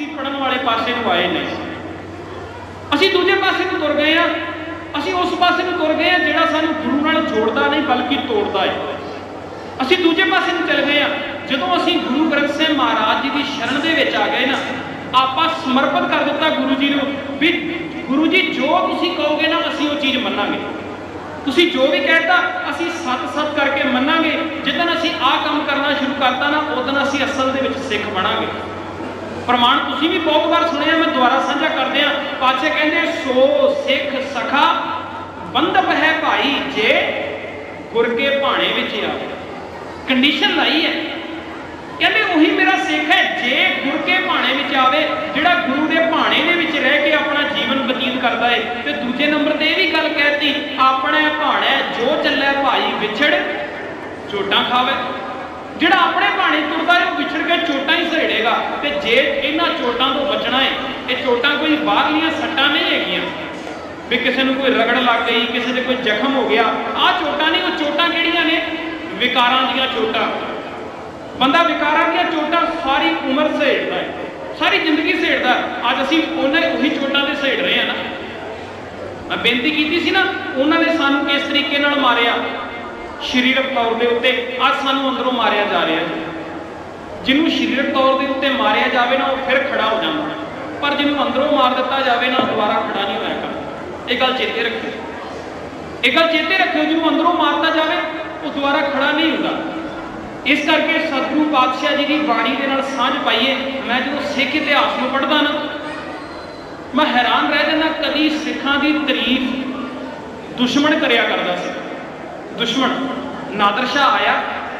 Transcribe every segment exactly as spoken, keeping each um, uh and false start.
ਅਸੀਂ ਪੜਨ ਵਾਲੇ ਪਾਸੇ ਨੂੰ ਆਏ ਨਹੀਂ, ਅਸੀਂ ਦੂਜੇ ਪਾਸੇ ਨੂੰ ਤੁਰ ਗਏ ਆ। ਅਸੀਂ ਉਸ ਪਾਸੇ ਨੂੰ ਤੁਰ ਗਏ ਆ ਜਿਹੜਾ ਸਾਨੂੰ ਗੁਰੂ ਨਾਲ ਜੋੜਦਾ ਨਹੀਂ ਬਲਕਿ ਤੋੜਦਾ ਹੈ। ਅਸੀਂ ਦੂਜੇ ਪਾਸੇ ਨੂੰ ਚਲੇ ਗਏ ਆ। ਜਦੋਂ ਅਸੀਂ ਗੁਰੂ ਗ੍ਰੰਥ ਸਾਹਿਬ ਮਹਾਰਾਜ ਜੀ ਦੀ ਸ਼ਰਨ ਦੇ ਵਿੱਚ ਆ ਗਏ ਨਾ, ਆਪਾਂ ਸਮਰਪਿਤ ਕਰ ਦਿੱਤਾ ਗੁਰੂ ਜੀ ਨੂੰ ਵੀ ਗੁਰੂ ਜੀ ਜੋ ਤੁਸੀਂ ਕਹੋਗੇ ਨਾ ਅਸੀਂ ਉਹ ਚੀਜ਼ ਮੰਨਾਂਗੇ। ਤੁਸੀਂ ਜੋ ਵੀ ਕਹਿਤਾ ਅਸੀਂ ਸੱਤ ਸੱਤ ਕਰਕੇ ਮੰਨਾਂਗੇ। ਜਿੱਦਣ ਅਸੀਂ ਆਹ ਕੰਮ ਕਰਨਾ ਸ਼ੁਰੂ ਕਰਤਾ ਨਾ ਉਦੋਂ ਅਸੀਂ ਅਸਲ ਦੇ ਵਿੱਚ ਸਿੱਖ ਬਣਾਂਗੇ। ਪ੍ਰਮਾਣ ਤੁਸੀਂ ਵੀ ਬਹੁਤ ਵਾਰ ਸੁਣਿਆ, ਮੈਂ ਦੁਬਾਰਾ ਸਾਂਝਾ ਕਰਦੇ ਹਾਂ। ਪਾਤਸ਼ਾਹ ਕਹਿੰਦੇ ਸੋ ਸਿੱਖ ਸਖਾ ਬੰਧਪ ਹੈ ਭਾਈ ਜੇ ਗੁਰ ਕੇ ਭਾਣੇ ਵਿੱਚ ਆ। ਕੰਡੀਸ਼ਨ ਲਾਈ ਹੈ, ਕਹਿੰਦੇ ਉਹੀ ਮੇਰਾ ਸਿੱਖ ਹੈ ਜੇ ਗੁਰ ਕੇ ਭਾਣੇ ਵਿੱਚ ਆਵੇ, ਜਿਹੜਾ ਗੁਰੂ ਦੇ ਭਾਣੇ ਦੇ ਵਿੱਚ ਰਹਿ ਕੇ ਆਪਣਾ ਜੀਵਨ ਬਤੀਤ ਕਰਦਾ ਹੈ। ਤੇ ਦੂਜੇ ਨੰਬਰ ਤੇ ਇਹ ਵੀ ਗੱਲ ਕਹਿਤੀ ਆਪਣੇ ਭਾਣੇ ਜੋ ਚੱਲੇ ਭਾਈ ਵਿਛੜ ਚੋਟਾਂ ਖਾਵੇ। ਜਿਹੜਾ ਆਪਣੇ ਭਾਣੇ ਤੁਰਦਾ ਹੈ ਉਹ ਵਿਛੜ ਕੇ ਚੋਟਾਂ ਹੀ ਸਹੇੜੇਗਾ। ਤੇ ਜੇ ਇਹਨਾਂ ਚੋਟਾਂ ਤੋਂ ਬਚਣਾ ਹੈ, ਇਹ ਚੋਟਾਂ ਕੋਈ ਬਾਹਰਲੀਆਂ ਸੱਟਾਂ ਨਹੀਂ ਹੈਗੀਆਂ ਵੀ ਕਿਸੇ ਨੂੰ ਕੋਈ ਰਗੜ ਲੱਗ ਗਈ, ਕਿਸੇ ਦੇ ਕੋਈ ਜ਼ਖਮ ਹੋ ਗਿਆ, ਆਹ ਚੋਟਾਂ ਨਹੀਂ। ਉਹ ਚੋਟਾਂ ਕਿਹੜੀਆਂ ਨੇ? ਵਿਕਾਰਾਂ ਦੀਆਂ ਚੋਟਾਂ। ਬੰਦਾ ਵਿਕਾਰਾਂ ਦੀਆਂ ਚੋਟਾਂ ਸਾਰੀ ਉਮਰ ਸਹੇੜਦਾ ਹੈ, ਸਾਰੀ ਜ਼ਿੰਦਗੀ ਸਹੇੜਦਾ। ਅੱਜ ਅਸੀਂ ਉਹਨਾਂ ਉਹੀ ਚੋਟਾਂ ਤੇ ਸਹੇੜ ਰਹੇ ਹਾਂ ਨਾ। ਮੈਂ ਬੇਨਤੀ ਕੀਤੀ ਸੀ ਨਾ, ਉਹਨਾਂ ਨੇ ਸਾਨੂੰ ਕਿਸ ਤਰੀਕੇ ਨਾਲ ਮਾਰਿਆ ਸਰੀਰਕ ਤੌਰ ਦੇ ਉੱਤੇ, ਅੱਜ ਸਾਨੂੰ ਅੰਦਰੋਂ ਮਾਰਿਆ ਜਾ ਰਿਹਾ। ਜਿਹਨੂੰ ਸਰੀਰਕ ਤੌਰ ਦੇ ਉੱਤੇ ਮਾਰਿਆ ਜਾਵੇ ਨਾ ਉਹ ਫਿਰ ਖੜਾ ਹੋ ਜਾਂਦਾ, ਪਰ ਜਿਹਨੂੰ ਅੰਦਰੋਂ ਮਾਰ ਦਿੱਤਾ ਜਾਵੇ ਨਾ ਦੁਬਾਰਾ ਖੜਾ ਨਹੀਂ ਹੋਇਆ ਕਰਦਾ। ਇਹ ਗੱਲ ਚੇਤੇ ਰੱਖਿਓ, ਇਹ ਗੱਲ ਚੇਤੇ ਰੱਖਿਓ, ਜਿਹਨੂੰ ਅੰਦਰੋਂ ਮਾਰਤਾ ਜਾਵੇ ਉਹ ਦੁਬਾਰਾ ਖੜਾ ਨਹੀਂ ਹੁੰਦਾ। ਇਸ ਕਰਕੇ ਸਤਿਗੁਰੂ ਪਾਤਸ਼ਾਹ ਜੀ ਦੀ ਬਾਣੀ ਦੇ ਨਾਲ ਸਾਂਝ ਪਾਈਏ। ਮੈਂ ਜਦੋਂ ਸਿੱਖ ਇਤਿਹਾਸ ਨੂੰ ਪੜ੍ਹਦਾ ਨਾ ਮੈਂ ਹੈਰਾਨ ਰਹਿ ਜਾਂਦਾ, ਕਦੀ ਸਿੱਖਾਂ ਦੀ ਤਾਰੀਫ ਦੁਸ਼ਮਣ ਕਰਿਆ ਕਰਦਾ ਸੀ। ਦੁਸ਼ਮਣ ਨਾਦਰ ਸ਼ਾਹ ਆਇਆ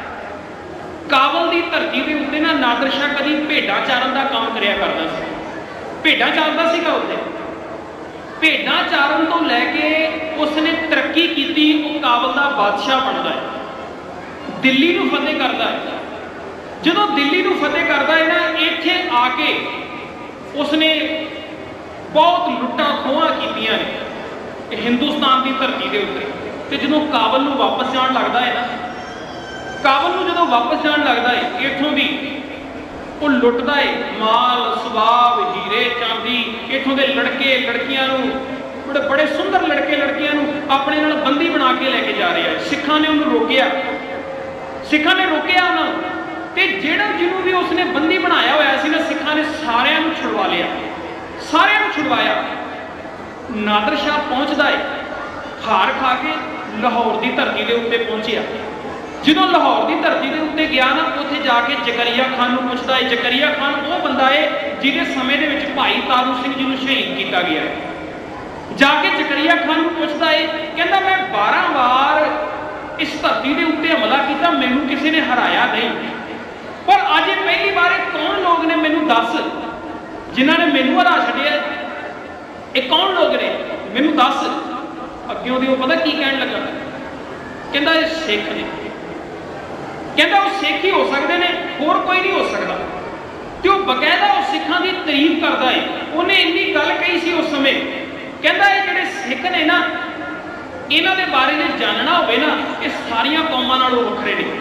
ਕਾਬਲ ਦੀ ਧਰਤੀ ਦੇ ਉੱਤੇ ਨਾ, ਨਾਦਰ ਸ਼ਾਹ ਕਦੀ ਭੇਡਾਂ ਚਾਰਨ ਦਾ ਕੰਮ ਕਰਿਆ ਕਰਦਾ ਸੀ। ਭੇਡਾਂ ਚਾਰਦਾ ਸੀਗਾ ਉੱਥੇ। ਭੇਡਾਂ ਚਾਰਨ ਤੋਂ ਲੈ ਕੇ ਉਸਨੇ ਤਰੱਕੀ ਕੀਤੀ, ਉਹ ਕਾਬਲ ਦਾ ਬਾਦਸ਼ਾਹ ਬਣਦਾ ਹੈ, ਦਿੱਲੀ ਨੂੰ ਫਤਿਹ ਕਰਦਾ ਹੈ। ਜਦੋਂ ਦਿੱਲੀ ਨੂੰ ਫਤਿਹ ਕਰਦਾ ਹੈ ਨਾ, ਇੱਥੇ ਆ ਕੇ ਉਸਨੇ ਬਹੁਤ ਲੁੱਟਾਂ ਖੋਹਾਂ ਕੀਤੀਆਂ ਨੇ ਹਿੰਦੁਸਤਾਨ ਦੀ ਧਰਤੀ ਦੇ ਉੱਤੇ। ਤੇ ਜਦੋਂ ਕਾਬਲ ਨੂੰ ਵਾਪਸ ਜਾਣ ਲੱਗਦਾ ਹੈ ਨਾ, ਕਾਬਲ ਨੂੰ ਜਦੋਂ ਵਾਪਸ ਜਾਣ ਲੱਗਦਾ ਹੈ ਇੱਥੋਂ ਦੀ, ਉਹ ਲੁੱਟਦਾ ਹੈ ਮਾਲ ਸਵਾਬ ਹੀਰੇ ਚਾਂਦੀ। ਇੱਥੋਂ ਦੇ ਲੜਕੇ ਲੜਕੀਆਂ ਨੂੰ, ਬੜੇ ਬੜੇ ਸੁੰਦਰ ਲੜਕੇ ਲੜਕੀਆਂ ਨੂੰ ਆਪਣੇ ਨਾਲ ਬੰਦੀ ਬਣਾ ਕੇ ਲੈ ਕੇ ਜਾ ਰਿਹਾ। ਸਿੱਖਾਂ ਨੇ ਉਹਨੂੰ ਰੋਕਿਆ, ਸਿੱਖਾਂ ਨੇ ਰੋਕਿਆ ਉਹਨਾਂ ਨੂੰ। ਤੇ ਜਿਹੜਾ ਜਿਹਨੂੰ ਵੀ ਉਸਨੇ ਬੰਦੀ ਬਣਾਇਆ ਹੋਇਆ ਸੀ ਨਾ, ਸਿੱਖਾਂ ਨੇ ਸਾਰਿਆਂ ਨੂੰ ਛੁਡਵਾ ਲਿਆ, ਸਾਰਿਆਂ ਨੂੰ ਛੁਡਵਾਇਆ। ਨਾਦਰ ਸ਼ਾਹ ਪਹੁੰਚਦਾ ਹੈ, ਹਾਰ ਖਾ ਕੇ ਲਾਹੌਰ ਦੀ ਧਰਤੀ ਦੇ ਉੱਤੇ ਪਹੁੰਚਿਆ। ਜਦੋਂ ਲਾਹੌਰ ਦੀ ਧਰਤੀ ਦੇ ਉੱਤੇ ਗਿਆ ਨਾ, ਉੱਥੇ ਜਾ ਕੇ ਜ਼ਕਰੀਆ ਖਾਨ ਨੂੰ ਪੁੱਛਦਾ ਹੈ। ਜ਼ਕਰੀਆ ਖਾਨ ਉਹ ਬੰਦਾ ਹੈ ਜਿਹਦੇ ਸਮੇਂ ਦੇ ਵਿੱਚ ਭਾਈ ਤਾਰੂ ਸਿੰਘ ਜੀ ਨੂੰ ਸ਼ਹੀਦ ਕੀਤਾ ਗਿਆ। ਜਾ ਕੇ ਜ਼ਕਰੀਆ ਖਾਨ ਨੂੰ ਪੁੱਛਦਾ ਹੈ, ਕਹਿੰਦਾ ਮੈਂ ਬਾਰਾਂ ਵਾਰ ਇਸ ਧਰਤੀ ਦੇ ਉੱਤੇ ਹਮਲਾ ਕੀਤਾ, ਮੈਨੂੰ ਕਿਸੇ ਨੇ ਹਰਾਇਆ ਨਹੀਂ, ਪਰ ਅੱਜ ਇਹ ਪਹਿਲੀ ਵਾਰ ਇਹ ਕੌਣ ਲੋਕ ਨੇ ਮੈਨੂੰ ਦੱਸ ਜਿਨ੍ਹਾਂ ਨੇ ਮੈਨੂੰ ਹਰਾ ਛੱਡਿਆ? ਇਹ ਕੌਣ ਲੋਕ ਨੇ ਮੈਨੂੰ ਦੱਸ। ਅੱਗੇ ਉਹਦੇ ਉਹ ਪਤਾ ਕੀ ਕਹਿਣ ਲੱਗਾ? ਕਹਿੰਦਾ ਇਹ ਸਿੱਖ ਨੇ। ਕਹਿੰਦਾ ਉਹ ਸਿੱਖ ਹੀ ਹੋ ਸਕਦੇ ਨੇ, ਹੋਰ ਕੋਈ ਨਹੀਂ ਹੋ ਸਕਦਾ। ਤੇ ਉਹ ਬਕਾਇਦਾ ਉਹ ਸਿੱਖਾਂ ਦੀ ਤਾਰੀਫ ਕਰਦਾ ਹੈ। ਉਹਨੇ ਇੰਨੀ ਗੱਲ ਕਹੀ ਸੀ ਉਸ ਸਮੇਂ, ਕਹਿੰਦਾ ਇਹ ਜਿਹੜੇ ਸਿੱਖ ਨੇ ਨਾ, ਇਹਨਾਂ ਦੇ ਬਾਰੇ ਜੇ ਜਾਣਨਾ ਹੋਵੇ ਨਾ, ਇਹ ਸਾਰੀਆਂ ਕੌਮਾਂ ਨਾਲੋਂ ਵੱਖਰੇ ਨੇ।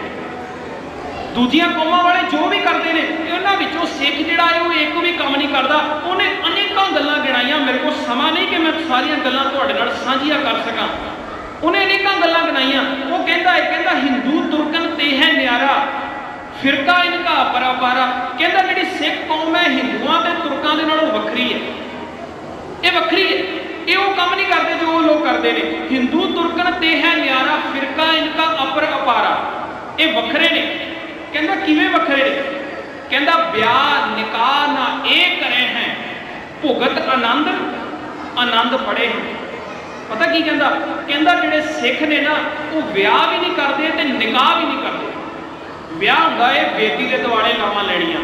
ਦੂਜੀਆਂ ਕੌਮਾਂ ਵਾਲੇ ਜੋ ਵੀ ਕਰਦੇ ਨੇ, ਇਹਨਾਂ ਵਿੱਚੋਂ ਸਿੱਖ ਜਿਹੜਾ ਹੈ ਉਹ ਇੱਕ ਵੀ ਕੰਮ ਨਹੀਂ ਕਰਦਾ। ਉਹਨੇ ਅਨੇਕਾਂ ਗੱਲਾਂ ਗਿਣਾਈਆਂ, ਮੇਰੇ ਕੋਲ ਸਮਾਂ ਨਹੀਂ ਕਿ ਮੈਂ ਸਾਰੀਆਂ ਗੱਲਾਂ ਤੁਹਾਡੇ ਨਾਲ ਸਾਂਝੀਆਂ ਕਰ ਸਕਾਂ। ਉਹਨੇ ਅਨੇਕਾਂ ਗੱਲਾਂ ਗਿਣਾਈਆਂ। ਉਹ ਕਹਿੰਦਾ ਹੈ, ਕਹਿੰਦਾ ਹਿੰਦੂ ਤੁਰਕਨ ਤੇ ਹੈ ਨਿਆਰਾ ਫਿਰਕਾ ਇਨਕਾ ਪਰਾਪਾਰਾ। ਕਹਿੰਦਾ ਜਿਹੜੀ ਸਿੱਖ ਕੌਮ ਹੈ ਹਿੰਦੂਆਂ ਤੇ ਤੁਰਕਾਂ ਦੇ ਨਾਲੋਂ ਵੱਖਰੀ ਹੈ, ਇਹ ਵੱਖਰੀ ਹੈ। ਇਹ ਉਹ ਕੰਮ ਨਹੀਂ ਕਰਦੇ ਜੋ ਉਹ ਲੋਕ ਕਰਦੇ ਨੇ। ਹਿੰਦੂ ਤੁਰਕਨ ਤੇ ਹੈ ਨਿਆਰਾ ਫਿਰਕਾ ਇਨਕਾ ਅਪਰ ਅਪਾਰਾ। ਇਹ ਵੱਖਰੇ ਨੇ। ਕਹਿੰਦਾ ਕਿਵੇਂ ਵੱਖਰੇ ਨੇ? ਕਹਿੰਦਾ ਵਿਆਹ ਨਿਕਾਹ ਨਾ ਇਹ ਕਰੇ ਹੈ ਭੁਗਤ ਆਨੰਦ ਆਨੰਦ ਪੜੇ ਹੈ। ਪਤਾ ਕੀ ਕਹਿੰਦਾ? ਕਹਿੰਦਾ ਜਿਹੜੇ ਸਿੱਖ ਨੇ ਨਾ, ਉਹ ਵਿਆਹ ਵੀ ਨਹੀਂ ਕਰਦੇ ਤੇ ਨਿਕਾਹ ਵੀ ਨਹੀਂ ਕਰਦੇ। ਵਿਆਹ ਹੁੰਦਾ ਹੈ ਬੇਦੀ ਦੇ ਦੁਆਲੇ ਲਾਵਾਂ ਲੈਣੀਆਂ,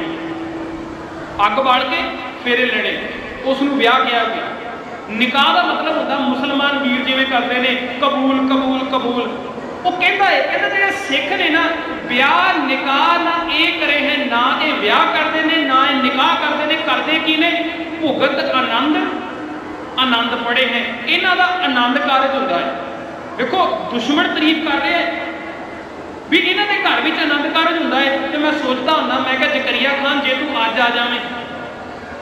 ਅੱਗ ਬਾਲ ਕੇ ਫੇਰੇ ਲੈਣੇ, ਉਸ ਨੂੰ ਵਿਆਹ ਕਿਹਾ ਗਿਆ। ਨਿਕਾਹ ਦਾ ਮਤਲਬ ਹੁੰਦਾ ਮੁਸਲਮਾਨ ਵੀਰ ਜਿਵੇਂ ਕਰਦੇ ਨੇ, ਕਬੂਲ ਕਬੂਲ ਕਬੂਲ। ਉਹ ਕਹਿੰਦਾ ਹੈ, ਕਹਿੰਦਾ ਜਿਹੜੇ ਸਿੱਖ ਨੇ ਨਾ, ਵਿਆਹ ਨਿਕਾਹ ਨਾ ਇਹ ਕਰੇ ਹੈ, ਨਾ ਇਹ ਵਿਆਹ ਕਰਦੇ ਨੇ ਨਾ ਇਹ ਨਿਕਾਹ ਕਰਦੇ ਨੇ। ਕਰਦੇ ਕੀ ਨੇ? ਭੁਗਤ ਆਨੰਦ ਆਨੰਦ ਪੜੇ ਹੈ। ਇਹਨਾਂ ਦਾ ਆਨੰਦ ਕਾਰਜ ਹੁੰਦਾ ਹੈ। ਦੇਖੋ ਦੁਸ਼ਮਣ ਤਾਰੀਫ ਕਰ ਰਹੇ ਹੈ ਵੀ ਇਹਨਾਂ ਦੇ ਘਰ ਵਿੱਚ ਆਨੰਦ ਕਾਰਜ ਹੁੰਦਾ ਹੈ। ਤੇ ਮੈਂ ਸੋਚਦਾ ਹੁੰਦਾ, ਮੈਂ ਕਿਹਾ ਜ਼ਕਰੀਆ ਖਾਨ ਜੇ ਤੂੰ ਅੱਜ ਆ ਜਾਵੇਂ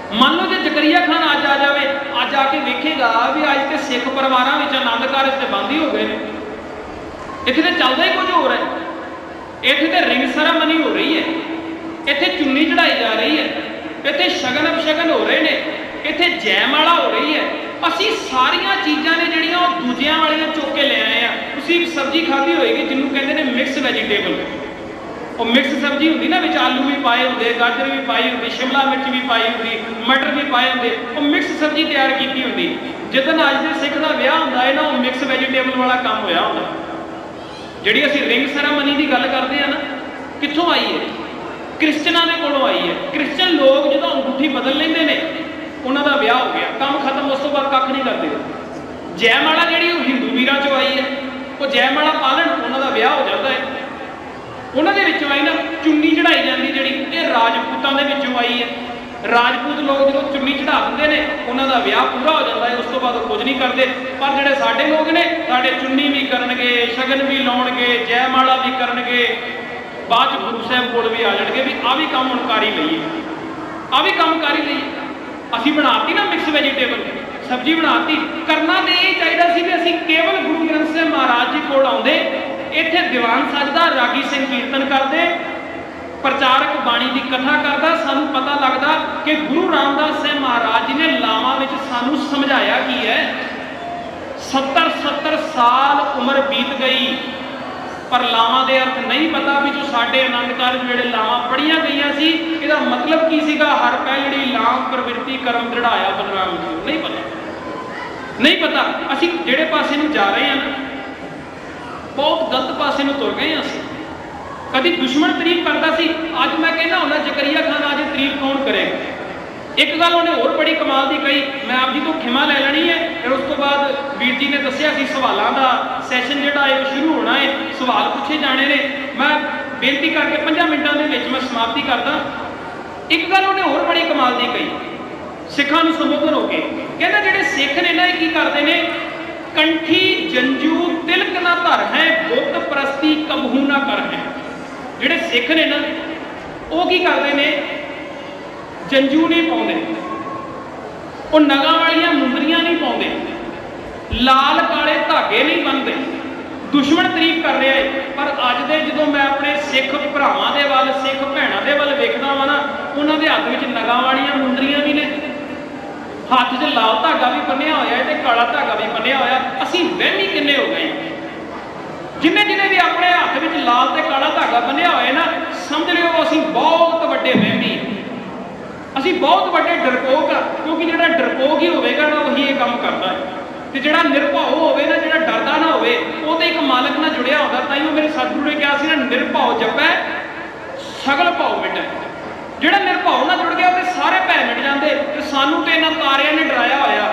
ਮੰਨ ਲਓ ਜੇ ਜ਼ਕਰੀਆ ਖਾਨ ਅੱਜ ਆ ਜਾਵੇ, ਅੱਜ ਆ ਕੇ ਵੇਖੇਗਾ ਵੀ ਅੱਜ ਤੇ ਸਿੱਖ ਪਰਿਵਾਰਾਂ ਵਿੱਚ ਆਨੰਦ ਕਾਰਜ ਤੇ ਬੰਦ ਹੀ ਹੋ ਗਏ ਨੇ, ਇੱਥੇ ਤੇ ਚੱਲਦਾ ਹੀ ਕੁਝ ਹੋਰ ਹੈ, ਇੱਥੇ ਤੇ ਰਿੰਗ ਸੈਰਾਮਨੀ ਹੋ ਰਹੀ ਹੈ, ਇੱਥੇ ਚੁੰਨੀ ਚੜਾਈ ਜਾ ਰਹੀ ਹੈ, ਇੱਥੇ ਸ਼ਗਨ ਅਪਸ਼ਗਨ ਹੋ ਰਹੇ ਨੇ, ਇੱਥੇ ਜੈਮਾਲਾ ਹੋ ਰਹੀ ਹੈ। ਅਸੀਂ ਸਾਰੀਆਂ ਚੀਜ਼ਾਂ ਨੇ ਜਿਹੜੀਆਂ ਉਹ ਦੂਜਿਆਂ ਵਾਲੀਆਂ ਚੁੱਕ ਕੇ ਲੈ ਆਏ ਆ। ਤੁਸੀਂ ਇੱਕ ਸਬਜ਼ੀ ਖਾਧੀ ਹੋਏਗੀ ਜਿਹਨੂੰ ਕਹਿੰਦੇ ਨੇ ਮਿਕਸ ਵੈਜੀਟੇਬਲ, ਉਹ ਮਿਕਸ ਸਬਜ਼ੀ ਹੁੰਦੀ ਨਾ, ਵਿੱਚ ਆਲੂ ਵੀ ਪਾਏ ਹੁੰਦੇ, ਗਾਜਰ ਵੀ ਪਾਈ ਹੁੰਦੀ, ਸ਼ਿਮਲਾ ਮਿਰਚ ਵੀ ਪਾਈ ਹੁੰਦੀ, ਮਟਰ ਵੀ ਪਾਏ ਹੁੰਦੇ, ਉਹ ਮਿਕਸ ਸਬਜ਼ੀ ਤਿਆਰ ਕੀਤੀ ਹੁੰਦੀ। ਜਿੱਦਣ ਅੱਜ ਦੇ ਸਿੱਖ ਦਾ ਵਿਆਹ ਹੁੰਦਾ ਹੈ ਨਾ, ਉਹ ਮਿਕਸ ਵੈਜੀਟੇਬਲ ਵਾਲਾ ਕੰਮ ਹੋਇਆ ਹੁੰਦਾ। ਜਿਹੜੀ ਅਸੀਂ ਰਿੰਗ ਸੈਰਾਮਨੀ ਦੀ ਗੱਲ ਕਰਦੇ ਆ ਨਾ, ਕਿੱਥੋਂ ਆਈ ਹੈ? ਕ੍ਰਿਸਚਨਾਂ ਦੇ ਕੋਲੋਂ ਆਈ ਹੈ। ਕ੍ਰਿਸਚਨ ਲੋਕ ਜਦੋਂ ਅੰਗੂਠੀ ਬਦਲ ਲੈਂਦੇ ਨੇ, ਉਹਨਾਂ ਦਾ ਵਿਆਹ ਹੋ ਗਿਆ, ਕੰਮ ਖਤਮ, ਉਸ ਤੋਂ ਬਾਅਦ ਕੱਖ ਨਹੀਂ ਕਰਦੇ। ਜੈਮਾਲਾ ਜਿਹੜੀ ਉਹ ਹਿੰਦੂ ਵੀਰਾਂ ਚੋਂ ਆਈ ਹੈ, ਉਹ ਜੈਮਾਲਾ ਪਾਲਣ, ਉਹਨਾਂ ਦਾ ਵਿਆਹ ਹੋ ਜਾਂਦਾ ਹੈ। ਉਹਨਾਂ ਦੇ ਵਿੱਚੋਂ ਆਈ ਨਾ ਚੁੰਨੀ ਚੜਾਈ ਜਾਂਦੀ, ਜਿਹੜੀ ਇਹ ਰਾਜਪੂਤਾਂ ਦੇ ਵਿੱਚੋਂ ਆਈ ਹੈ। ਰਾਜਪੂਤ ਲੋਕ ਜਦੋਂ ਚੁੰਨੀ ਚੜਾ ਦਿੰਦੇ ਨੇ, ਉਹਨਾਂ ਦਾ ਵਿਆਹ ਪੂਰਾ ਹੋ ਜਾਂਦਾ ਹੈ, ਉਸ ਤੋਂ ਬਾਅਦ ਉਹ ਕੁਝ ਨਹੀਂ ਕਰਦੇ। ਪਰ ਜਿਹੜੇ ਸਾਡੇ ਲੋਕ ਨੇ, ਸਾਡੇ ਚੁੰਨੀ ਵੀ ਕਰਨਗੇ, ਸ਼ਗਨ ਵੀ ਲਾਉਣਗੇ, ਜੈਮਾਲਾ ਵੀ ਕਰਨਗੇ, ਬਾਅਦ ਚ ਗੁਰੂ ਸਾਹਿਬ ਕੋਲ ਵੀ ਆ ਜਾਣਗੇ ਵੀ ਆਹ ਵੀ ਕੰਮ ਹੁਣ ਕਰ ਹੀ ਲਈਏ, ਆਹ ਵੀ ਕੰਮ ਕਰ ਹੀ ਲਈਏ। ਅਸੀਂ ਬਣਾਤੀ ਨਾ ਮਿਕਸ ਵੈਜੀਟੇਬਲ ਸਬਜ਼ੀ ਬਣਾਤੀ। ਕਰਨਾ ਤੇ ਇਹ ਚਾਹੀਦਾ ਸੀ ਵੀ ਅਸੀਂ ਕੇਵਲ ਗੁਰੂ ਗ੍ਰੰਥ ਸਾਹਿਬ ਮਹਾਰਾਜ ਜੀ ਕੋਲ ਆਉਂਦੇ, ਇੱਥੇ ਦੀਵਾਨ ਸਜਦਾ, ਰਾਗੀ ਸਿੰਘ ਕੀਰਤਨ ਕਰਦੇ, ਪ੍ਰਚਾਰਕ ਬਾਣੀ ਦੀ ਕਥਾ ਕਰਦਾ, ਸਾਨੂੰ ਪਤਾ ਲੱਗਦਾ ਕਿ ਗੁਰੂ ਰਾਮਦਾਸ ਸਾਹਿਬ ਮਹਾਰਾਜ ਜੀ ਨੇ ਲਾਵਾਂ ਵਿੱਚ ਸਾਨੂੰ ਸਮਝਾਇਆ ਕੀ ਹੈ। ਸੱਤਰ ਸੱਤਰ ਸਾਲ ਉਮਰ ਬੀਤ ਗਈ, ਪਰ ਲਾਵਾਂ ਦੇ ਅਰਥ ਨਹੀਂ ਪਤਾ ਵੀ ਜੋ ਸਾਡੇ ਆਨੰਦ ਕਾਰਜ ਵੇਲੇ ਲਾਵਾਂ ਪੜੀਆਂ ਗਈਆਂ ਸੀ, ਇਹਦਾ ਮਤਲਬ ਕੀ ਸੀਗਾ। ਹਰ ਪਹਿਲੜੀ ਲਾਮ ਪ੍ਰਵਿਰਤੀ ਕਰਮ ਦ੍ਰਿੜਾਇਆ ਬਲਰਾਮ ਜੀ, ਨਹੀਂ ਪਤਾ, ਨਹੀਂ ਪਤਾ। ਅਸੀਂ ਜਿਹੜੇ ਪਾਸੇ ਨੂੰ ਜਾ ਰਹੇ ਹਾਂ ਨਾ, ਬਹੁਤ ਗਲਤ ਪਾਸੇ ਨੂੰ ਤੁਰ ਗਏ ਹਾਂ ਅਸੀਂ। ਕਦੀ ਦੁਸ਼ਮਣ ਤਾਰੀਫ ਕਰਦਾ ਸੀ, ਅੱਜ ਮੈਂ ਕਹਿੰਦਾ ਹੁੰਦਾ ਜ਼ਕਰੀਆ ਖਾਨ ਅੱਜ ਤਾਰੀਫ ਕੌਣ ਕਰੇਗਾ। ਇੱਕ ਗੱਲ ਉਹਨੇ ਹੋਰ ਬੜੀ ਕਮਾਲ ਦੀ ਕਹੀ, ਮੈਂ ਆਪ ਜੀ ਤੋਂ ਖਿਮਾ ਲੈ ਲੈਣੀ ਹੈ। ਫਿਰ ਉਸ ਤੋਂ ਬਾਅਦ ਵੀਰ ਜੀ ਨੇ ਦੱਸਿਆ ਸੀ ਸਵਾਲਾਂ ਦਾ ਸੈਸ਼ਨ ਜਿਹੜਾ ਹੈ ਉਹ ਸ਼ੁਰੂ ਹੋਣਾ ਹੈ, ਸਵਾਲ ਪੁੱਛੇ ਜਾਣੇ ਨੇ। ਮੈਂ ਬੇਨਤੀ ਕਰਕੇ ਪੰਜਾਂ ਮਿੰਟਾਂ ਦੇ ਵਿੱਚ ਮੈਂ ਸਮਾਪਤੀ ਕਰਦਾ। ਇੱਕ ਗੱਲ ਉਹਨੇ ਹੋਰ ਬੜੀ ਕਮਾਲ ਦੀ ਕਹੀ, ਸਿੱਖਾਂ ਨੂੰ ਸੰਬੋਧਨ ਹੋ ਕੇ ਕਹਿੰਦਾ ਜਿਹੜੇ ਸਿੱਖ ਨੇ ਨਾ ਇਹ ਕੀ ਕਰਦੇ ਨੇ, ਕੰਠੀ ਜੰਜੂ ਤਿਲਕ ਨਾ ਧਰ ਹੈ, ਬੁੱਤ ਪ੍ਰਸਤੀ ਕਬਹੂ ਨਾ ਕਰ ਹੈ। ਜਿਹੜੇ ਸਿੱਖ ਨੇ ਨਾ ਉਹ ਕੀ ਕਰਦੇ ਨੇ, ਜੰਜੂ ਨਹੀਂ ਪਾਉਂਦੇ, ਉਹ ਨਗਾਂ ਵਾਲੀਆਂ ਮੁੰਦਰੀਆਂ ਨਹੀਂ ਪਾਉਂਦੇ, ਲਾਲ ਕਾਲੇ ਧਾਗੇ ਨਹੀਂ ਬੰਨ੍ਹਦੇ। ਦੁਸ਼ਮਣ ਤਾਰੀਫ ਕਰ ਰਿਹਾ ਹੈ, ਪਰ ਅੱਜ ਦੇ ਜਦੋਂ ਮੈਂ ਆਪਣੇ ਸਿੱਖ ਭਰਾਵਾਂ ਦੇ ਵੱਲ, ਸਿੱਖ ਭੈਣਾਂ ਦੇ ਵੱਲ ਵੇਖਦਾ ਵਾਂ ਨਾ, ਉਹਨਾਂ ਦੇ ਹੱਥ ਵਿੱਚ ਨਗਾਂ ਵਾਲੀਆਂ ਮੁੰਦਰੀਆਂ ਵੀ ਨੇ, ਹੱਥ 'ਚ ਲਾਲ ਧਾਗਾ ਵੀ ਬੰਨਿਆ ਹੋਇਆ ਹੈ ਤੇ ਕਾਲਾ ਧਾਗਾ ਵੀ ਬੰਨਿਆ ਹੋਇਆ। ਅਸੀਂ ਵਹਿਮੀ ਕਿੰਨੇ ਹੋ ਗਏ, ਜਿੰਨੇ ਜਿਹਨੇ ਵੀ ਆਪਣੇ ਹੱਥ ਵਿੱਚ ਲਾਲ ਤੇ ਕਾਲਾ ਧਾਗਾ ਬੰਨਿਆ ਹੋਇਆ ਨਾ, ਸਮਝ ਲਿਓ ਅਸੀਂ ਬਹੁਤ ਵੱਡੇ ਵਹਿਮੀ, ਅਸੀਂ ਬਹੁਤ ਵੱਡੇ ਡਰਪੋਕ ਆ। ਕਿਉਂਕਿ ਜਿਹੜਾ ਡਰਪੋਕ ਹੀ ਹੋਵੇਗਾ ਨਾ, ਉਹੀ ਇਹ ਕੰਮ ਕਰਦਾ ਹੈ। ਤੇ ਜਿਹੜਾ ਨਿਰਭਉ ਹੋਵੇ ਨਾ, ਜਿਹੜਾ ਡਰਦਾ ਨਾ ਹੋਵੇ, ਉਹ ਤੇ ਇੱਕ ਮਾਲਕ ਨਾਲ ਜੁੜਿਆ ਹੁੰਦਾ। ਤਾਂ ਹੀ ਉਹ ਮੇਰੇ ਸਤਿਗੁਰੂ ਨੇ ਕਿਹਾ ਸੀ ਨਾ, ਨਿਰਭਉ ਜਪੈ ਸਗਲ ਭਉ ਮਿਟੈ। ਜਿਹੜਾ ਨਿਰਭਉ ਨਾਲ ਜੁੜ ਗਿਆ ਤੇ ਸਾਰੇ ਭੈ ਮਿਟ ਜਾਂਦੇ। ਤੇ ਸਾਨੂੰ ਤੇ ਇਹਨਾਂ ਤਾਰਿਆਂ ਨੇ ਡਰਾਇਆ ਹੋਇਆ,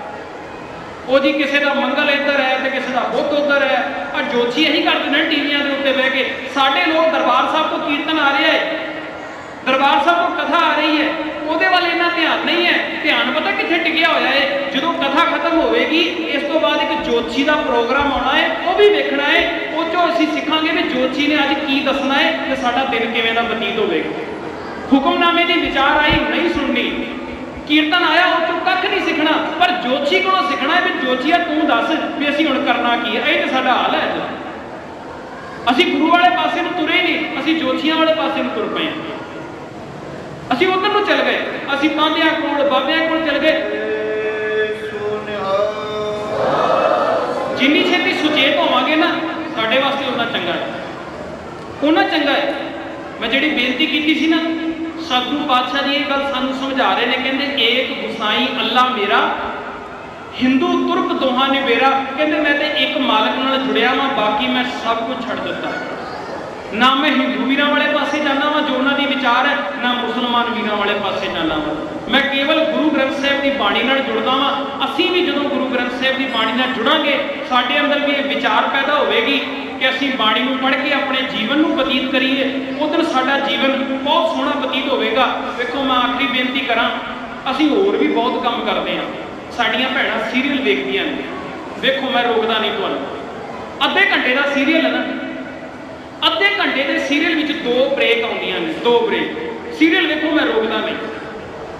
ਉਹ ਜੀ ਕਿਸੇ ਦਾ ਮੰਗਲ ਇੱਧਰ ਹੈ ਤੇ ਕਿਸੇ ਦਾ ਬੁੱਧ ਉੱਧਰ ਹੈ। ਆ ਜੋਤਸ਼ੀ ਇਹੀ ਕਰਦੇ ਨੇ ਟੀਵੀਆਂ ਦੇ ਉੱਤੇ ਬਹਿ ਕੇ। ਸਾਡੇ ਲੋਕ ਦਰਬਾਰ ਸਾਹਿਬ ਤੋਂ ਕੀਰਤਨ ਆ ਰਿਹਾ ਹੈ, ਦਰਬਾਰ ਸਾਹਿਬ ਤੋਂ ਕਥਾ ਆ ਰਹੀ ਹੈ, ਉਹਦੇ ਵੱਲ ਇੰਨਾ ਧਿਆਨ ਨਹੀਂ ਹੈ। ਧਿਆਨ ਪਤਾ ਕਿੱਥੇ ਟਿਕਿਆ ਹੋਇਆ ਹੈ, ਜਦੋਂ ਕਥਾ ਖਤਮ ਹੋਵੇਗੀ ਇਸ ਤੋਂ ਬਾਅਦ ਇੱਕ ਜੋਤਸ਼ੀ ਦਾ ਪ੍ਰੋਗਰਾਮ ਆਉਣਾ ਹੈ, ਉਹ ਵੀ ਵੇਖਣਾ ਹੈ। ਉਹ 'ਚੋਂ ਅਸੀਂ ਸਿੱਖਾਂਗੇ ਵੀ ਜੋਤਸ਼ੀ ਨੇ ਅੱਜ ਕੀ ਦੱਸਣਾ ਹੈ ਤੇ ਸਾਡਾ ਦਿਨ ਕਿਵੇਂ ਦਾ ਬਤੀਤ ਹੋਵੇਗਾ। ਹੁਕਮਨਾਮੇ ਦੀ ਵਿਚਾਰ ਆਈ ਨਹੀਂ ਸੁਣਨੀ, ਕੀਰਤਨ ਆਇਆ ਉਹ 'ਚੋਂ ਕੱਖ ਨਹੀਂ ਸਿੱਖਣਾ, ਪਰ ਜੋਤਸ਼ੀ ਕੋਲੋਂ ਸਿੱਖਣਾ ਹੈ ਵੀ ਜੋਤਸ਼ੀਆ ਤੂੰ ਦੱਸ ਵੀ ਅਸੀਂ ਹੁਣ ਕਰਨਾ ਕੀ ਹੈ। ਇਹ ਤਾਂ ਸਾਡਾ ਹਾਲ ਹੈ। ਅਸੀਂ ਗੁਰੂ ਵਾਲੇ ਪਾਸੇ ਨੂੰ ਤੁਰੇ ਨਹੀਂ, ਅਸੀਂ ਜੋਤਸ਼ੀਆਂ ਵਾਲੇ ਪਾਸੇ ਨੂੰ ਤੁਰ ਪਏ। ਅਸੀਂ ਉਧਰ ਨੂੰ ਚੱਲ ਗਏ, ਅਸੀਂ ਪਾਂਧਿਆਂ ਕੋਲ, ਬਾਬਿਆਂ ਕੋਲ ਚੱਲ ਗਏ। ਜਿੰਨੀ ਛੇਤੀ ਸੁਚੇਤ ਹੋਵਾਂਗੇ ਨਾ, ਸਾਡੇ ਵਾਸਤੇ ਉਹਨਾਂ ਚੰਗਾ ਹੈ, ਉਹਨਾਂ ਚੰਗਾ ਹੈ। ਮੈਂ ਜਿਹੜੀ ਬੇਨਤੀ ਕੀਤੀ ਸੀ ਨਾ, ਸਤਿਗੁਰੂ ਪਾਤਸ਼ਾਹ ਜੀ ਇਹ ਗੱਲ ਸਾਨੂੰ ਸਮਝਾ ਰਹੇ ਨੇ। ਕਹਿੰਦੇ ਏਕ ਗੁਸਾਈ ਅੱਲਾ ਮੇਰਾ, ਹਿੰਦੂ ਤੁਰਕ ਦੋਹਾਂ ਨੇ ਮੇਰਾ। ਕਹਿੰਦੇ ਮੈਂ ਤੇ ਇੱਕ ਮਾਲਕ ਨਾਲ ਜੁੜਿਆ ਵਾਂ, ਬਾਕੀ ਮੈਂ ਸਭ ਕੁਝ ਛੱਡ ਦਿੱਤਾ। ਨਾ ਮੈਂ ਹਿੰਦੂ ਵੀਰਾਂ ਵਾਲੇ ਪਾਸੇ ਜਾਂਦਾ ਵਾਂ ਜੋ ਉਹਨਾਂ ਦੀ ਵਿਚਾਰ ਹੈ, ਨਾ ਮੁਸਲਮਾਨ ਵੀਰਾਂ ਵਾਲੇ ਪਾਸੇ ਜਾਂਦਾ ਵਾਂ। ਮੈਂ ਕੇਵਲ ਗੁਰੂ ਗ੍ਰੰਥ ਸਾਹਿਬ ਦੀ ਬਾਣੀ ਨਾਲ ਜੁੜਦਾ ਵਾਂ। ਅਸੀਂ ਵੀ ਜਦੋਂ ਗੁਰੂ ਗ੍ਰੰਥ ਸਾਹਿਬ ਦੀ ਬਾਣੀ ਨਾਲ ਜੁੜਾਂਗੇ, ਸਾਡੇ ਅੰਦਰ ਵੀ ਇਹ ਵਿਚਾਰ ਪੈਦਾ ਹੋਵੇਗੀ ਕਿ ਅਸੀਂ ਬਾਣੀ ਨੂੰ ਪੜ੍ਹ ਕੇ ਆਪਣੇ ਜੀਵਨ ਨੂੰ ਬਤੀਤ ਕਰੀਏ। ਉਦੋਂ ਸਾਡਾ ਜੀਵਨ ਬਹੁਤ ਸੋਹਣਾ ਬਤੀਤ ਹੋਵੇਗਾ। ਵੇਖੋ, ਮੈਂ ਆਖਰੀ ਬੇਨਤੀ ਕਰਾਂ, ਅਸੀਂ ਹੋਰ ਵੀ ਬਹੁਤ ਕੰਮ ਕਰਦੇ ਹਾਂ। ਸਾਡੀਆਂ ਭੈਣਾਂ ਸੀਰੀਅਲ ਵੇਖਦੀਆਂ ਨੇ। ਵੇਖੋ, ਮੈਂ ਰੋਕਦਾ ਨਹੀਂ ਤੁਹਾਨੂੰ, ਅੱਧੇ ਘੰਟੇ ਦਾ ਸੀਰੀਅਲ ਹੈ ਨਾ, ਅੱਧੇ ਘੰਟੇ ਦੇ ਸੀਰੀਅਲ ਵਿੱਚ ਦੋ ਬ੍ਰੇਕ ਆਉਂਦੀਆਂ ਨੇ, ਦੋ ਬ੍ਰੇਕ। ਸੀਰੀਅਲ ਵੇਖੋ, ਮੈਂ ਰੋਕਦਾ ਨਹੀਂ।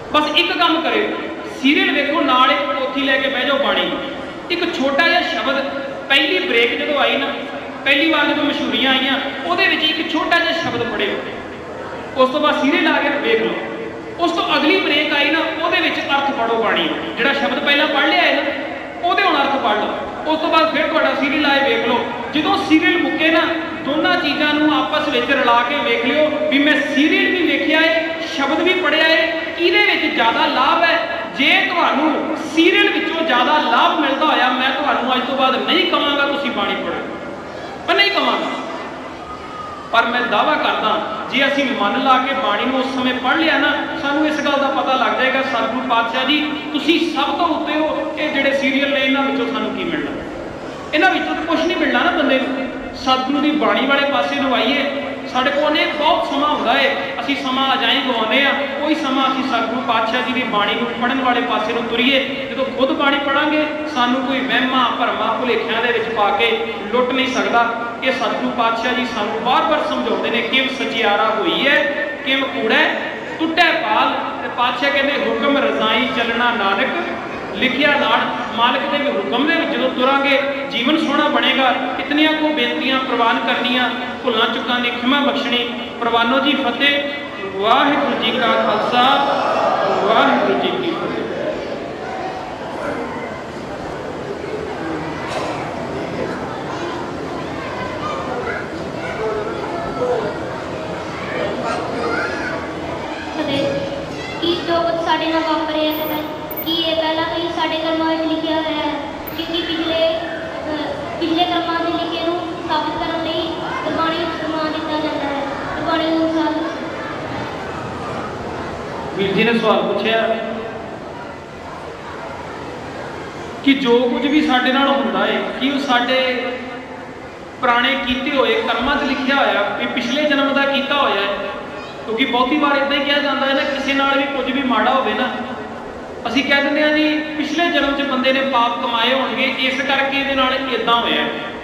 बस एक काम करे, सीरियल वेखो नाल एक पोथी लैके बह जाओ बाणी, एक छोटा जिहा शब्द पहली ब्रेक जो आई ना, पहली बार जो मशहूरियाँ आईयां उहदे विच एक छोटा जिहा शब्द पढ़िओ, उस तो बाद सीरियल आ गया वेख लो, उस तो अगली ब्रेक आई ना उहदे विच अर्थ पढ़ो बाणी, जिहड़ा शब्द पहला पढ़ लिया है ना ਉਹਦੇ ਹੁਣ अर्थ पढ़ लो, उस तो बाद फिर तुहाडा सीरियल आए वेख लो, जो सीरियल मुक्के ना दोनों चीज़ों को आपस में रला के वेख लियो भी मैं सीरियल भी वेख्या है, शब्द भी पढ़िया है, किहदे ज़्यादा लाभ है। जे तुहानू सीरियल विचों ज़्यादा लाभ मिलता होया मैं तुहानू अज तो बाद नहीं कहांगा तुसीं बाणी पढ़ो, मैं नहीं कहांगा, पर मैं दावा करदा जे असीं मन ला के बाणी नूं उस समय पढ़ लिया ना सानू इस गल का पता लग जाएगा सतगुरु पातशाह जी तुसीं सब तो उत्ते हो, ये जिहड़े सीरियल ने इन्हां विचों सानू की मिलना, इन्हां विचों तो कुछ नहीं मिलना ना बंदे नूं। सतगुरु की बाणी वाले पासे नूं आईए, साडे कोल अनेक बहुत समा हुंदा है, असीं समा अजाई गवाउने आ, कोई समा असीं सतगुरु पातशाह जी की बाणी नूं पढ़न वाले पासे नूं तुरीए, जदों खुद बाणी पढ़ांगे सानू कोई वहमां भरमां भुलेखिਆਂ दे विच पा के लुट नहीं सकदा। ये सतगुरु पातशाह जी सानू बार बार समझाते हैं, किम सचियारा हुई है किम कूड़ा टुटे पाल, पातशाह कहते हुक्म रजाई चलना नानक लिखिया नाड़, मालिक के हुक्म के जो तुरांगे जीवन सोहना बनेगा। इतनिया को बेनतियां प्रवान करनिया, भुलां चुकां की खिमा बख्शनी। प्रवानो जी फतेह। वाहिगुरू जी का खालसा वाहिगुरू जी की फतेह। जो कुछ साढ़े नाल वापर है कि ये पहला कहीं साढ़े कर्मां में लिखा हुआ है, क्योंकि पिछले पिछले कर्मां के लिखे नूं साबित करने लई गुरबाणी विच प्रमाण दिता जाता है। गुरबाणी अनुसार वीर जी ने सवाल पूछा कि जो कुछ भी साढ़े नाल हुंदा है कि वो साढ़े पुराने कीते हुए कर्मां च लिखिया होया भी पिछले जन्म का कीता होया है। क्योंकि बहुती बार इदा ही कहा जाता है ना, किसी नाल भी कुछ भी माड़ा होवे ना असीं कह दिंदे आ जी पिछले जन्म च बंदे ने पाप कमाए होणगे इस करके इहदे नाल इदां होया।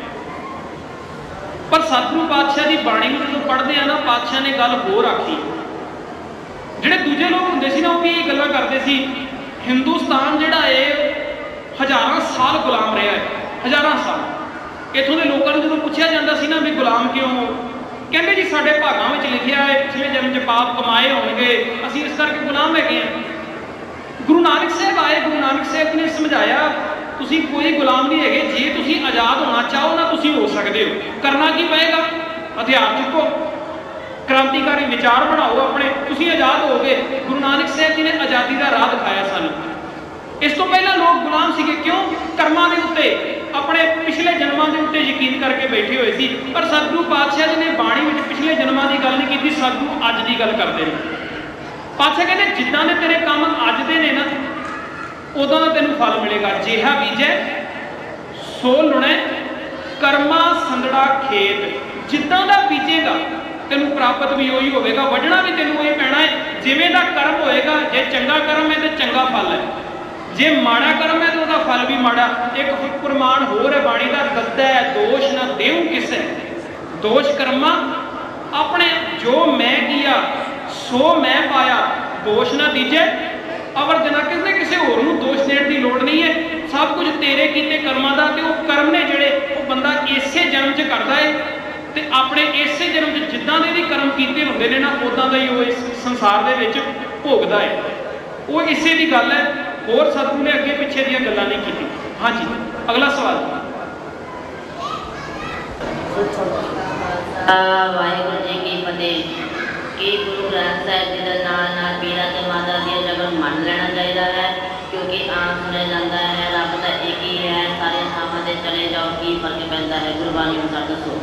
पर सतगुरु पातशाह की बाणी नूं जदों पढ़दे आ ना, पातशाह ने गल होर आखी। जिहड़े दूजे लोग हुंदे सी ना वो भी ये गल्लां करदे सी, हिंदुस्तान जिहड़ा है हज़ारां साल गुलाम रहा है, हज़ारां साल। इत्थों के लोगों को जदों पुछया जांदा सी ना भी गुलाम क्यों हो, कहते जी साढ़े भागों में लिखा है पिछले जन्म च पाप कमाए होंगे असीं इस करके गुलाम है। गुरु नानक साहब आए, गुरु नानक साहब ने समझाया तुसीं कोई गुलाम नहीं है, जे तुसीं आज़ाद होना चाहो ना तुसीं हो सकते हो। करना की पएगा, हथियार चुको, क्रांतिकारी विचार बनाओ अपने, तुसीं आज़ाद हो गए। गुरु नानक साहब जी ने आज़ादी का राह दिखाया सानूं। इस तो पहला लोग गुलाम सीगे, क्यों? कर्मां दे उत्ते अपने पिछले जन्मां के उत्ते यकीन करके बैठे हुए सी। पर सतगुरु पातशाह जी ने बाणी में पिछले जन्मां की गल नहीं की, सतगुरु अज की गल करते हैं। पातशाह कहते जिद्दां दे तेरे काम अज दे ने ना उदां दा तैनूं फल मिलेगा। जिहा बीजै सो लुणै कर्मा संदड़ा खेत, जिद्दां दा बीजेगा तैनूं प्राप्त भी उही होवेगा, वढना भी तैनूं उही पैना है। जिवें दा कर्म होएगा, जे चंगा कर्म है तो चंगा फल है, जे माड़ा कर्म है तो वह फल भी माड़ा। एक प्रमाण होर है बाणी का, दद्दा है दोष न देऊं किसे, दोष कर्मा अपने जो मैं किया सो मैं पाया, दोष न दीजे। अवर जना किसने किसी होर नूं दोष देने की लोड़ नहीं है, सब कुछ तेरे कीते कर्मां दा ते वो कर्म ने जिहड़े वो बंदा इसे जन्म च करदा है ते अपने इसे जन्म च जिद्दां दे भी कर्म कीते हुंदे ने ना उदां दा ही वो इस संसार दे विच भोगदा है। वो इसे दी गल है, और सतगुरु ने अगे पिछे दी गल्लां नहीं की। हाँ जी, अगला सवाल। वाहिगुरू जी की फतेह। कि गुरु ग्रंथ साहिब जी के नाल नाल पीरां ते माता दी जगह मन लेना चाहिए है, क्योंकि आम सुनिया जाता है रब तो एक ही है, सारे थावां ते चले जाओ की फर्क पैंदा है, गुरबाणी अनुसार दसो।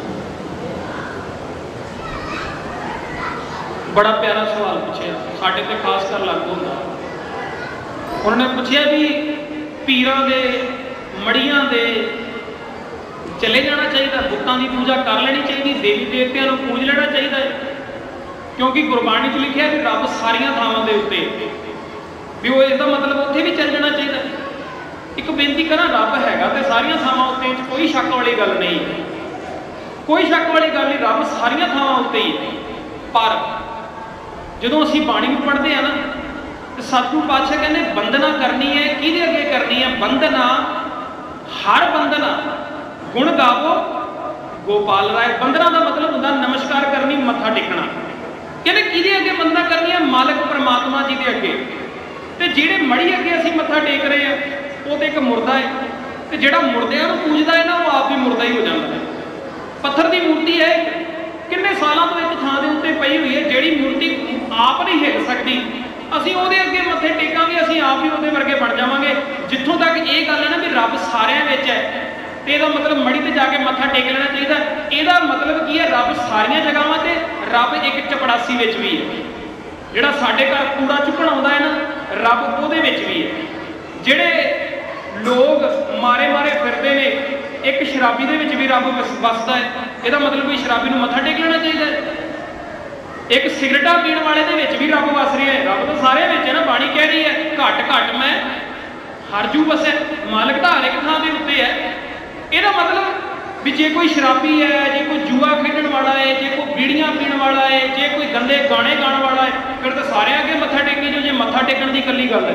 बड़ा प्यारा सवाल पूछे, साढ़े ते खास कर लागू होंदा। उन्होंने पूछा भी पीरां दे मड़ियां दे चले जाना चाहिए, बुतां की पूजा कर लेनी चाहिए, देवी देवतियां नूं पूज लेना चाहिए, क्योंकि गुरबाणी च लिखा है कि रब सारियां थावां दे उत्ते भी वो, इसका मतलब उत्थे भी चल जाना चाहिए। एक बेनती करा, रब हैगा ते सारियां थावां उत्ते, कोई शक वाली गल नहीं, कोई शक वाली गल नहीं, रब सारियां थावां उत्ते ही। पर जदों असीं बाणी नूं पढ़दे आ ना सतगुरु पातशाह कहते वंदना करनी है, किहदे अगे करनी है? वंदना हर वंदना गुण गावो गोपाल राय। वंदना का मतलब होता नमस्कार करनी, मत्था टेकना। कहते किहदे अगे वंदना करनी है? मालिक परमात्मा जी के अगे। तो जिहड़े मड़ी अगे असीं मत्था टेक रहे हैं वो तो एक मुर्दा है, तो जिहड़ा मुर्दियां नूं पूजदा है ना वो आप भी मुर्दा ही हो जाता है। पत्थर की मूर्ति है, किन्ने सालों तो एक थां दे उत्ते पई हुई है, जिहड़ी मूर्ति आप नहीं हिल सकती, असीं उहदे अगे मत्थे टेकांगे, असीं आप ही उहदे वर्गे बन जावांगे। जित्थों तक ये गल है ना भी रब सारिਆਂ विच है, तो यदा मतलब मड़ी ते जाके मत्था टेक लेना चाहिए। यदा मतलब की है रब सारिया जगहों ते, रब एक चपड़ासी विच भी है। जिहड़ा साडे घर कूड़ा चुकण आउंदा है ना, रब उहदे विच भी है। जिहड़े लोग मारे मारे फिरते ने, एक शराबी दे विच भी रब वसदा है। यदा मतलब भी शराबी नूं मत्था टेक लेना चाहिए। एक सिगरटा पीण वाले दे विच भी रब वस रहा है। रब तो सारे विच है ना, बाणी कह रही है घट घट मैं हरजू बसे, मालिक तो हर एक थां दे उत्ते है। ਇਹਦਾ मतलब भी जे कोई शराबी है, जे कोई जुआ खेडण वाला है, जे कोई बीड़ियां पीण वाला है, जे कोई गंदे गाने गाने वाला है, फिर तो सारे अगे मत्था टेके जो, जे मत्था टेकण की कली गल है।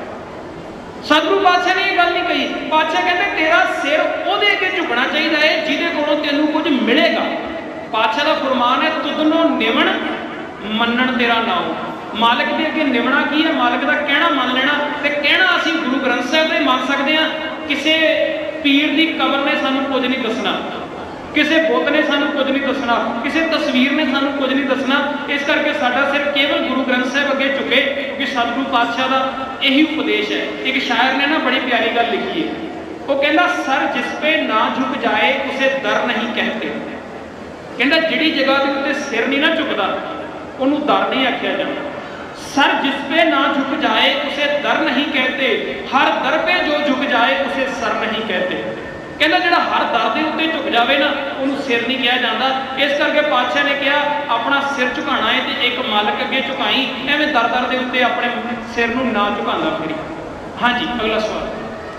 सतगुरु पातशाह ने यह गल नहीं कही। पातशाह कहते तेरा सिर उहदे अगे झुकना चाहिए है जिहदे कोलों तैनूं कुछ मिलेगा। पातशाह का फरमान है तुदनों निवण मनण तेरा नाम। मालिक के अगे निवणा की है? मालिक का कहना मन लेना। तो कहना असीं गुरु ग्रंथ साहिब दे मन सकते हैं, किसी पीर की कबर ने सानू कुछ नहीं दसना, किसी बुत ने सानू कुछ नहीं दसना, किसी तस्वीर ने सानू कुछ नहीं दसना। इस करके साडा सिर केवल गुरु ग्रंथ साहिब अगे झुके, क्योंकि सतगुरु पातशाह का यही उपदेश है। एक शायर ने ना बड़ी प्यारी गल लिखी है, वो कहता सर जिस पे ना झुक जाए उसे दर नहीं कहते। कहता जिहड़ी जगह के उत्ते सिर नहीं ना झुकदा उन्होंने दर नहीं आख्या जाता। सर जिस पे ना झुक जाए उसे दर नहीं कहते, हर दर पे जो झुक जाए उसे सर नहीं कहते। कहना जिहड़ा हर दर के उत्ते झुक जाए ना उन्होंने सिर नहीं कहा जाता। इस करके पातशाह ने कहा अपना सिर झुकाना है तो एक मालिक अगे झुकाई, एवं दर दर के उत्ते अपने सिर नूं ना झुकाना फिरी। हाँ जी अगला सवाल।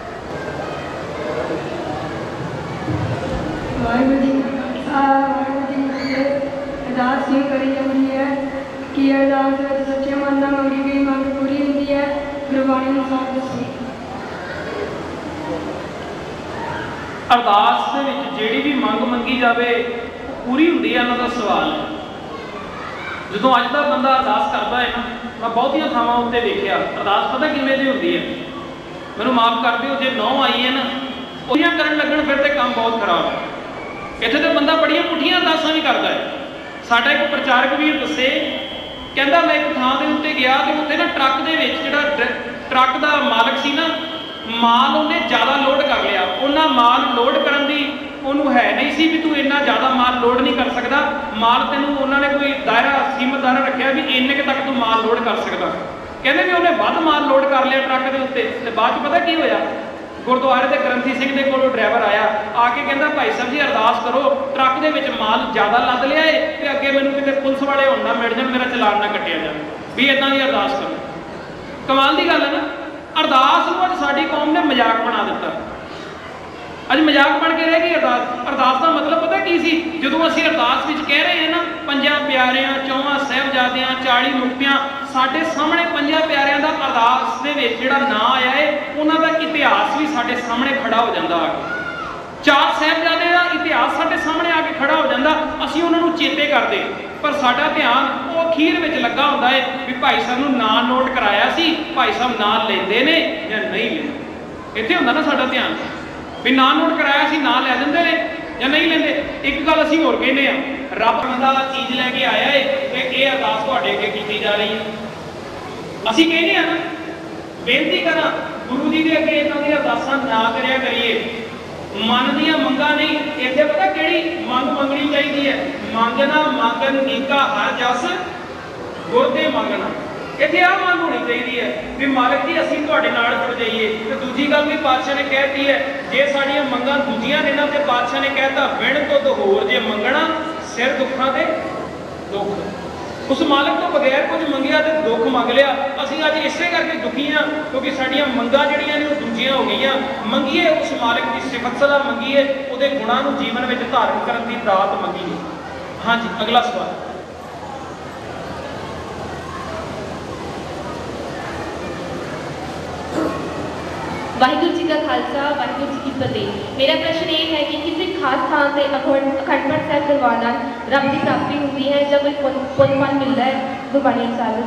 वाहिगुरू जी वाहिगुरू जी अरदास नहीं करी जाती है कि अरदास में सच्चे मन नाल मंगी गई मंग पूरी होती है, गुरबाणी अनुसार दसी। अरदास दे विच जिहड़ी भी मंग मंगी जाए पूरी होंदी है, इन्हां दा सवाल है। जदों अज दा बंदा अरदास करता है ना, मैं बहुतियां थावां उत्ते देखिया अरदास पता किवें दी होंदी है। मैनूं माफ कर दिओ जे नौ आई है ना उहियां करन लगण फिर ते काम बहुत खराब है। इत्थे तो बंदा बड़ियां पुठियां अरदासां भी करता है। साडा एक प्रचारक वीर दस्से, कहता मैं एक थां दे उत्ते गया तो उत्ते ना ट्रक दे विच जिहड़ा ट्रक दा मालक सी ना, माल उन्हें ज़्यादा लोड कर लिया। उन्हां माल लोड करन दी उन्होंने है नहीं सी भी तू इन्ना ज़्यादा माल लोड नहीं कर सकता। माल तेनों उन्होंने कोई दायरा सीमित दायरा रखा भी इन्ने के तक तू माल लोड कर सकता। कहते भी उन्हें वध माल लोड कर लिया ट्रक के उत्ते, ते बाद पता की होया, गुरुद्वारे के ग्रंथी सिंह के कोलों ड्राइवर आया, आके कहता भाई साहब जी अरदास करो ट्रक के विच माल ज़्यादा लद लिया है तो अगे मैनूं किते पुलिस वाले होण ना मिल जाण, मेरा चलान ना कटिया जाए, भी इदां दी अरदास करो। कमाल की गल है ना, अरदास नूं अज साडी कौम ने मजाक बना दिता। अज मजाक बन के रह गई अरदास। अरदास का मतलब पता की सी, जदों असीं अरदास विच कह रहे हैं ना पंजां प्यारिਆਂ चौवां साहिबजादियां चाली मुक्तियां, साडे सामने पंजां प्यारिਆਂ दा अरदास दे विच जिहड़ा नां आया है उन्हां दा इतिहास भी साडे सामने खड़ा हो जांदा। आके चार साहिबजादे दा इतिहास साडे सामने आके खड़ा हो जांदा, असीं उन्हां नूं चेते करदे, पर साडा ध्यान वो अखीर विच लगा हुंदा है भी भाई साहब नूं नां नोट कराया सी, भाई साहब नां लैंदे ने जां नहीं लैंदे। इत्थे हुंदा ना साडा ध्यान भी नां नोट कराया सी, नां लै दिंदे ने जां नहीं लैंदे। एक गल असीं होर कहने आ, रब बंदा चीज़ लैके आया है ते इह अरदास तुहाडे अगे कीती जा रही है। असीं कहने आ ना, बेनती करा गुरु जी के अगे इन्हां दी अरदासां ना करिया करिए। मन दियां मंगां नहीं, इत्थे पता किहड़ी मंग मंगनी चाहिदी है, मंगना मंगन नीका हर जस गुर ते मंगना। इत्थे आ मंग होनी चाहिए है भी मालिक जी असीं तुहाडे नाल जुड़ जाइए। तो दूजी गल भी पातशाह ने कहती है, जे साडियां मंगां दूजियां ने ना ते पातशाह ने कहता विण तो होर जे मंगना सिर दुखां ते दुख। उस मालिक तो बगैर कुछ मंगिया तो दुख मंग लिया। असीं अज इसे करके दुखी हाँ क्योंकि साडियां मंगां जिहड़ियां ने दूजियां हो गईयां। मंगीए उस मालिक की सिफत सलाह मंगीए, उहदे गुणां नूं जीवन में धारण करन दी दात मंगीए। हाँ जी अगला सवाल। ਵਾਹਿਗੁਰੂ ਜੀ ਕਾ ਖਾਲਸਾ ਵਾਹਿਗੁਰੂ ਜੀ ਕੀ ਫਤਿਹ। ਮੇਰਾ ਪ੍ਰਸ਼ਨ ਇਹ ਹੈ ਕਿ ਕਿਸੇ ਖਾਸ ਥਾਂ ਤੇ ਅਖੰਡ ਅਖੰਡ ਪਾਠ ਸਾਹਿਬ ਕਰਵਾਉਣ ਨਾਲ ਰੱਬ ਦੀ ਪ੍ਰਾਪਤੀ ਹੁੰਦੀ ਹੈ ਜਾਂ ਕੋਈ ਪੁੰਨ ਮਿਲਦਾ ਹੈ ਗੁਰਬਾਣੀ ਅਨੁਸਾਰ?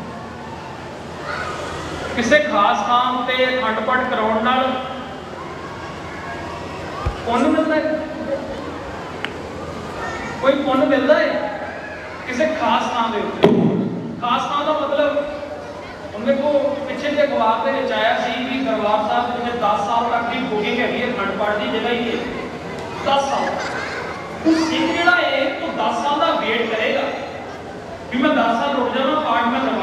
ਕਿਸੇ ਖਾਸ ਥਾਂ ਤੇ ਅਖੰਡ ਪਾਠ ਕਰਾਉਣ ਨਾਲ ਪੁੰਨ ਮਿਲਦਾ ਹੈ? ਕੋਈ ਪੁੰਨ ਮਿਲਦਾ ਹੈ ਕਿਸੇ ਖਾਸ ਥਾਂ ਦੇ ਉੱਤੇ? ਖਾਸ ਥਾਂ ਦਾ ਮਤਲਬ ਹੁਣ ਦੇਖੋ ਪਿੱਛੇ ਜੇ ਅਖਬਾਰ ਦੇ ਵਿੱਚ ਆਇਆ ਸੀ ਵੀ ਦਰਬਾਰ ਸਾਹਿਬ ਦੇ ਵਿੱਚ ਦਸ ਸਾਲ ਤੱਕ ਦੀ ਬੁਕਿੰਗ ਹੈਗੀ ਹੈ ਅਖੰਡ ਪਾਠ ਦੀ ਜਗ੍ਹਾ ਹੀ ਹੈ ਦਸ ਸਾਲ। ਉਹ ਸਿੱਖ ਜਿਹੜਾ ਹੈ ਉਹ ਦਸ ਸਾਲ ਦਾ ਵੇਟ ਕਰੇਗਾ ਵੀ ਮੈਂ ਦਸ ਸਾਲ ਰੁਕ ਜਾਵਾਂ ਪਾਠ ਮੈਂ